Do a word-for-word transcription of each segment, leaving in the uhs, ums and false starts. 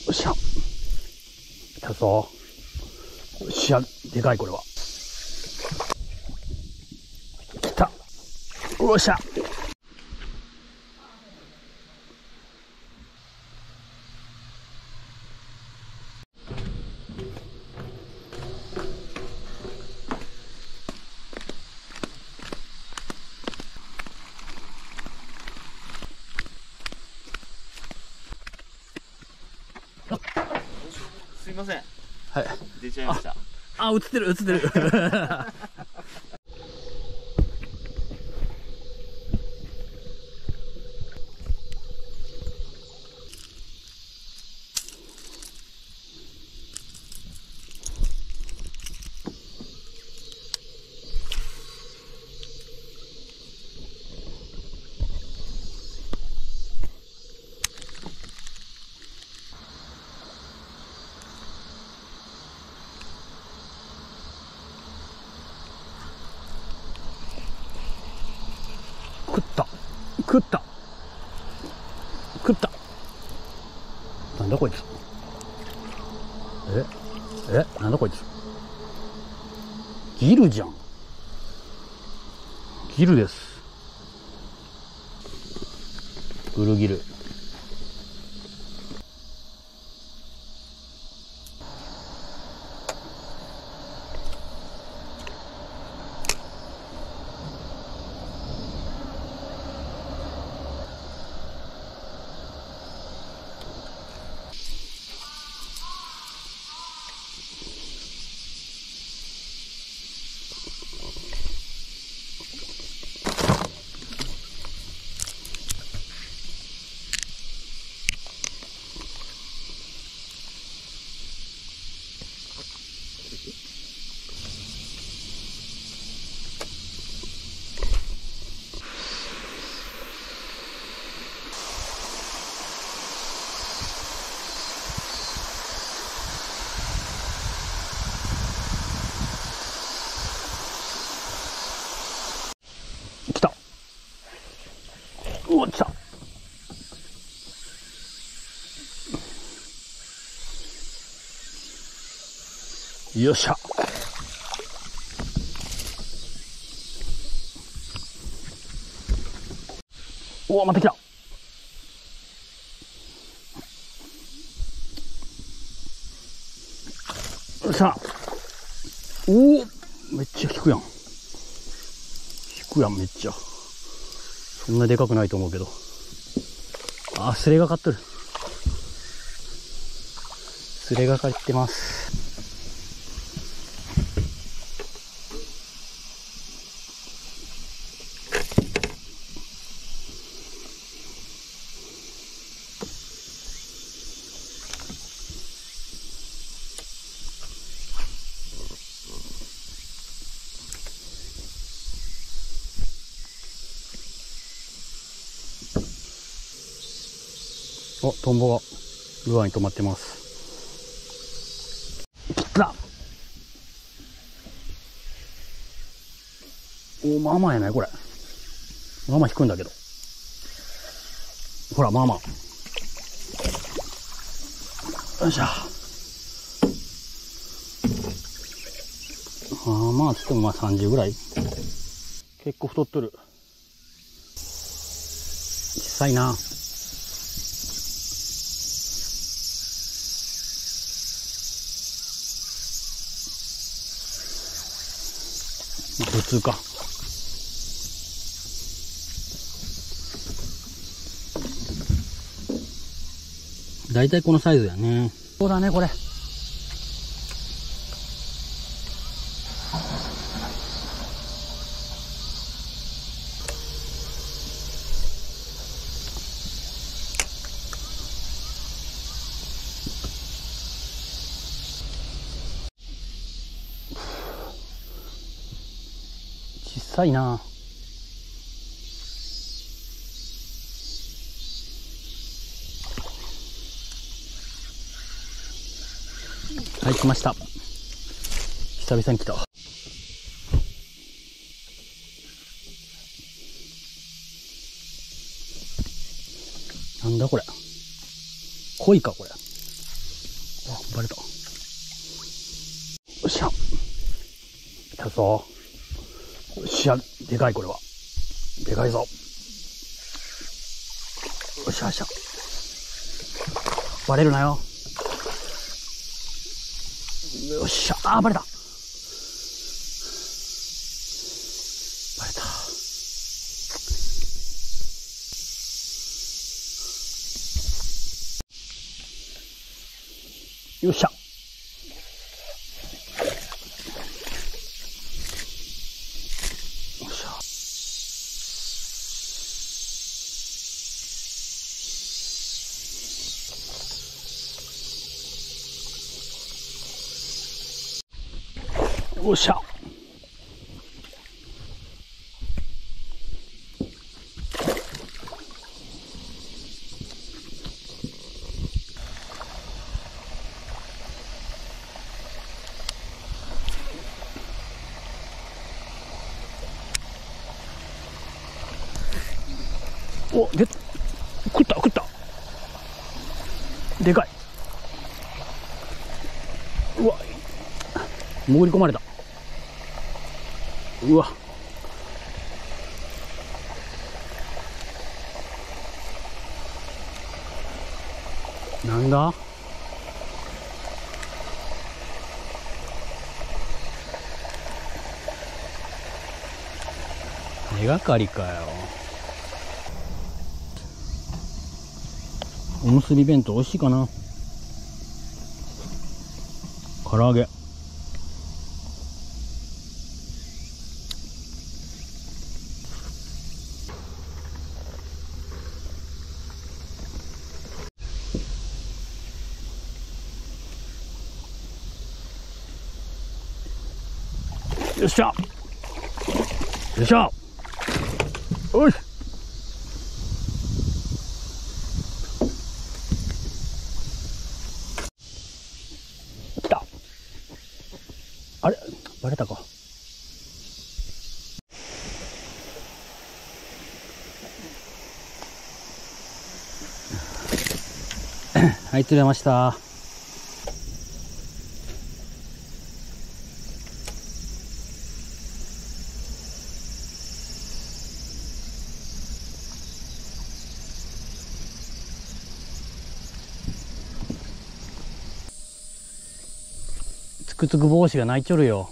っしゃ。来たぞ。よっしゃ。でかい、これは。来た。よっしゃ。 すいません。 はい。 出ちゃいました。 あ、映ってる、映ってる。食った食った食った。なんだこいつ。ええなんだこいつ。ギルじゃん。ギルです。ブルギル。来た。うわ、来た。よっしゃ。おお、また来た。よっしゃ。おお、めっちゃ効くやん。効くやん、めっちゃ。そんなでかくないと思うけど。あ、スレがかってる。スレがかってます。お、トンボがルアーに止まってます。来た。お、まあまあやないこれ。まあまあ引くんだけど。ほら、まあまあ。よいしょ。ああ、まあつってもまあさんじゅうぐらい。結構太っとる。小さいな。普通か。だいたいこのサイズやね。そうだね、これ。小さいな。はい、来ました。久々に来た。なんだこれ。鯉か、これ。 バレた。よっしゃ。来たぞ。よっしゃ。でかい、これは。でかいぞ。よっしゃよっしゃ。バレるなよ。よっしゃ。あー、バレた。バレた。よっしゃ。よっしゃ。よっしゃ。お、で、食った、食った。でかい。うわ、潜り込まれた。うわ。なんだ？手がかりかよ。おむすび弁当美味しいかな。唐揚げ。よっしゃ。よっしゃ。おい。来た。あれ、バレたか。はい、釣れました。つくつく帽子が泣いちょるよ。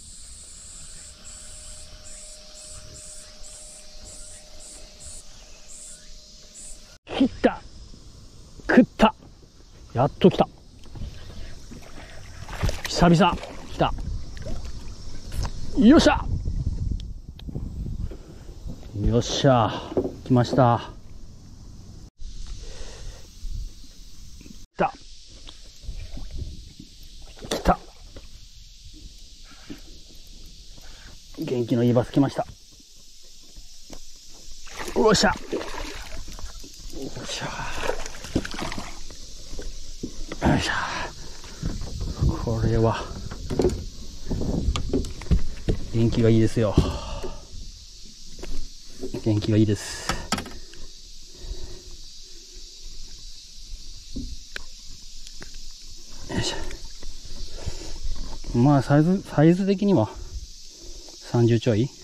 切った。食った。やっと来た。久々来た。よっしゃ。よっしゃ。来ました。来た。来た。元気のいいバス来ました。よっしゃ。よっしゃ。よいしょ。これは元気がいいですよ。元気がいいです。よいしょ。まあサイズサイズ的にはさんじゅうちょい。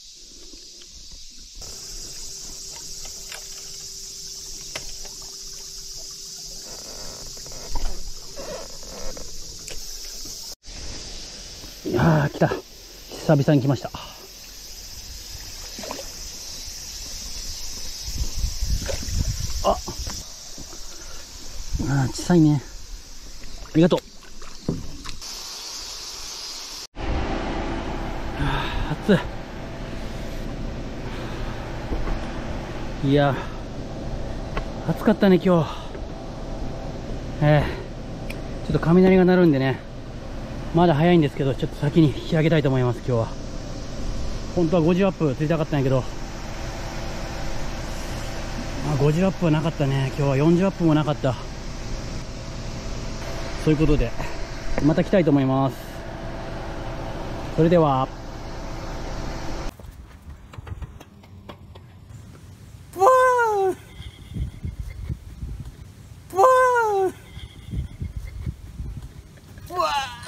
いやー来た。久々に来ました。ああー小さいね。ありがとう。はあ暑い。いや暑かったね今日。えー、ちょっと雷が鳴るんでね、まだ早いんですけど、ちょっと先に仕上げたいと思います。今日は本当はごじアップ釣りたかったんやけど、まあ、ごじアップはなかったね。今日はよんじゅうアップもなかった。そういうことでまた来たいと思います。それではうわ